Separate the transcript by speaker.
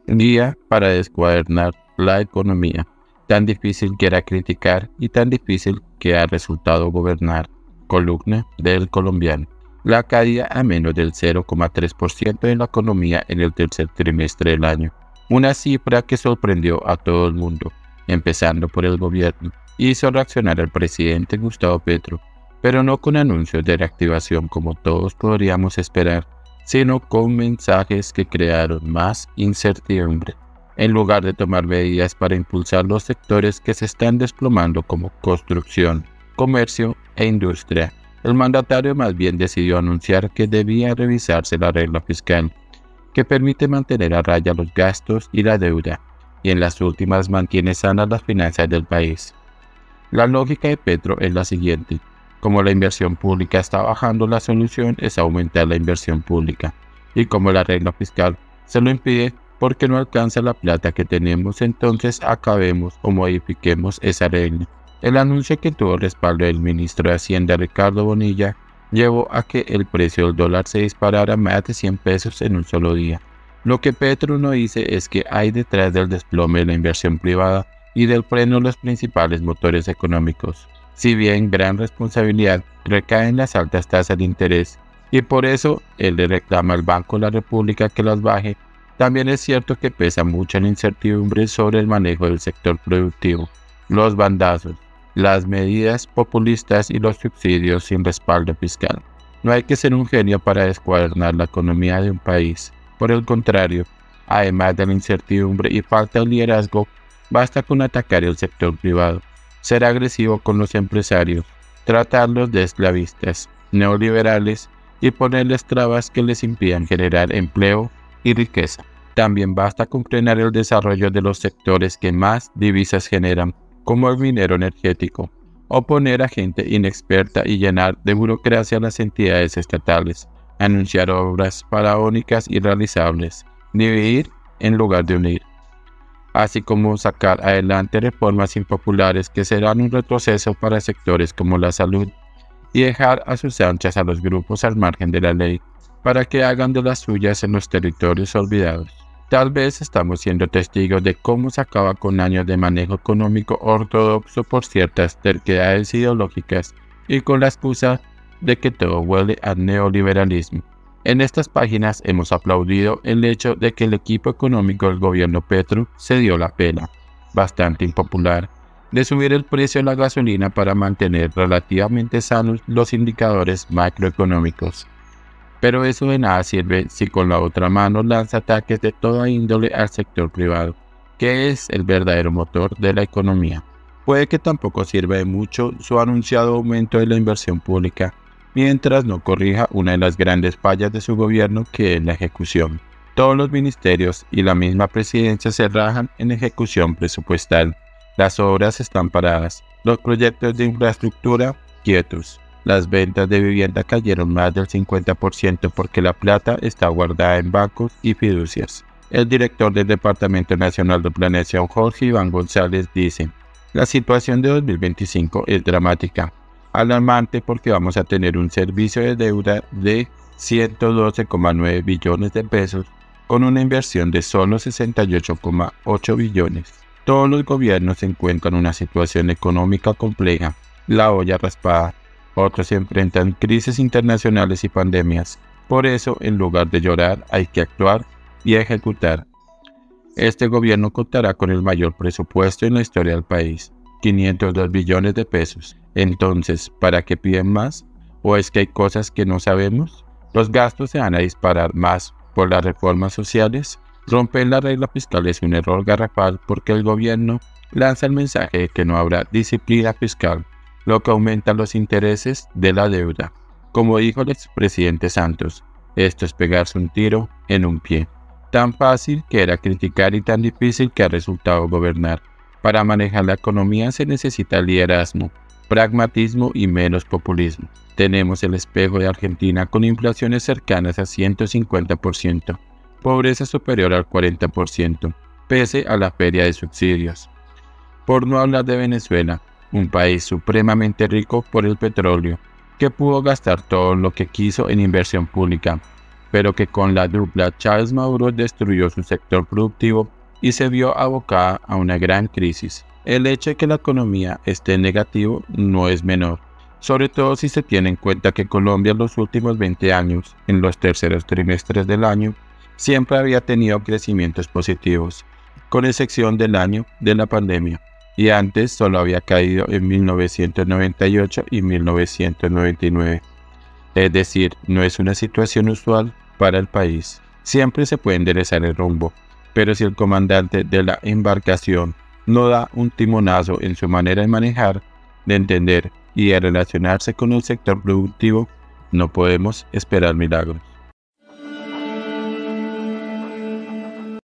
Speaker 1: Guía para descuadernar la economía. Tan difícil que era criticar y tan difícil que ha resultado gobernar. Columna del Colombiano. La caída a menos del 0,3% de la economía en el tercer trimestre del año. Una cifra que sorprendió a todo el mundo, empezando por el gobierno. Hizo reaccionar al presidente Gustavo Petro, pero no con anuncios de reactivación como todos podríamos esperar, sino con mensajes que crearon más incertidumbre. En lugar de tomar medidas para impulsar los sectores que se están desplomando como construcción, comercio e industria, el mandatario más bien decidió anunciar que debía revisarse la regla fiscal, que permite mantener a raya los gastos y la deuda, y en las últimas mantiene sanas las finanzas del país. La lógica de Petro es la siguiente: como la inversión pública está bajando, la solución es aumentar la inversión pública, y como la regla fiscal se lo impide porque no alcanza la plata que tenemos, entonces acabemos o modifiquemos esa regla. El anuncio, que tuvo respaldo del ministro de Hacienda Ricardo Bonilla, llevó a que el precio del dólar se disparara más de 100 pesos en un solo día. Lo que Petro no dice es que hay detrás del desplome de la inversión privada y del freno de los principales motores económicos. Si bien gran responsabilidad recae en las altas tasas de interés, y por eso él le reclama al Banco de la República que las baje, también es cierto que pesa mucha la incertidumbre sobre el manejo del sector productivo, los bandazos, las medidas populistas y los subsidios sin respaldo fiscal. No hay que ser un genio para descuadernar la economía de un país. Por el contrario, además de la incertidumbre y falta de liderazgo, basta con atacar el sector privado, ser agresivo con los empresarios, tratarlos de esclavistas, neoliberales y ponerles trabas que les impidan generar empleo y riqueza. También basta con frenar el desarrollo de los sectores que más divisas generan, como el minero energético, o poner a gente inexperta y llenar de burocracia a las entidades estatales, anunciar obras faraónicas y irrealizables, dividir en lugar de unir, así como sacar adelante reformas impopulares que serán un retroceso para sectores como la salud, y dejar a sus anchas a los grupos al margen de la ley, para que hagan de las suyas en los territorios olvidados. Tal vez estamos siendo testigos de cómo se acaba con años de manejo económico ortodoxo por ciertas terquedades ideológicas y con la excusa de que todo huele al neoliberalismo. En estas páginas hemos aplaudido el hecho de que el equipo económico del gobierno Petro se dio la pela, bastante impopular, de subir el precio de la gasolina para mantener relativamente sanos los indicadores macroeconómicos. Pero eso de nada sirve si con la otra mano lanza ataques de toda índole al sector privado, que es el verdadero motor de la economía. Puede que tampoco sirva de mucho su anunciado aumento de la inversión pública, mientras no corrija una de las grandes fallas de su gobierno, que es la ejecución. Todos los ministerios y la misma presidencia se rajan en ejecución presupuestal. Las obras están paradas, los proyectos de infraestructura quietos. Las ventas de vivienda cayeron más del 50% porque la plata está guardada en bancos y fiducias. El director del Departamento Nacional de Planeación, Jorge Iván González, dice: la situación de 2025 es dramática, alarmante, porque vamos a tener un servicio de deuda de 112,9 billones de pesos con una inversión de solo 68,8 billones. Todos los gobiernos se encuentran en una situación económica compleja, la olla raspada. Otros se enfrentan crisis internacionales y pandemias. Por eso, en lugar de llorar, hay que actuar y ejecutar. Este gobierno contará con el mayor presupuesto en la historia del país, 502 billones de pesos. Entonces, ¿para qué piden más? ¿O es que hay cosas que no sabemos? Los gastos se van a disparar más por las reformas sociales. Romper la regla fiscal es un error garrafal porque el gobierno lanza el mensaje de que no habrá disciplina fiscal, lo que aumenta los intereses de la deuda. Como dijo el expresidente Santos, esto es pegarse un tiro en un pie. Tan fácil que era criticar y tan difícil que ha resultado gobernar. Para manejar la economía se necesita liderazgo, pragmatismo y menos populismo. Tenemos el espejo de Argentina con inflaciones cercanas a 150%, pobreza superior al 40%, pese a la feria de subsidios. Por no hablar de Venezuela, un país supremamente rico por el petróleo, que pudo gastar todo lo que quiso en inversión pública, pero que con la dupla Chávez-Maduro destruyó su sector productivo y se vio abocada a una gran crisis. El hecho de que la economía esté en negativo no es menor, sobre todo si se tiene en cuenta que Colombia en los últimos 20 años, en los terceros trimestres del año, siempre había tenido crecimientos positivos, con excepción del año de la pandemia, y antes solo había caído en 1998 y 1999. Es decir, no es una situación usual para el país. Siempre se puede enderezar el rumbo, pero si el comandante de la embarcación no da un timonazo en su manera de manejar, de entender y de relacionarse con el sector productivo, no podemos esperar milagros.